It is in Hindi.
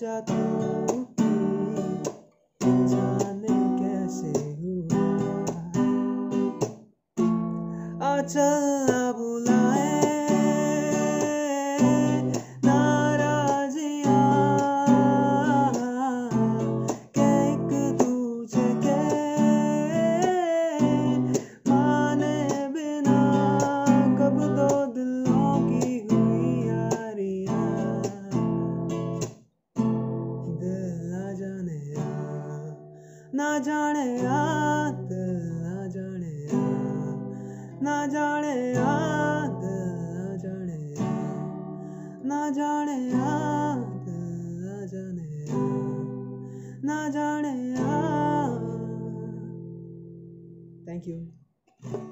वजह टूटी, जाने कैसे हुआ। आचल ना बुलाए नाराजियाँ के एक दूजे के माने बिना, कब दो दिलों की हुई यारियाँ। दिल ना जाने ना जाने दिल ना जाने ना जाने दिल ना जाने ना जाने दिल ना जाने ना जाने। Thank you.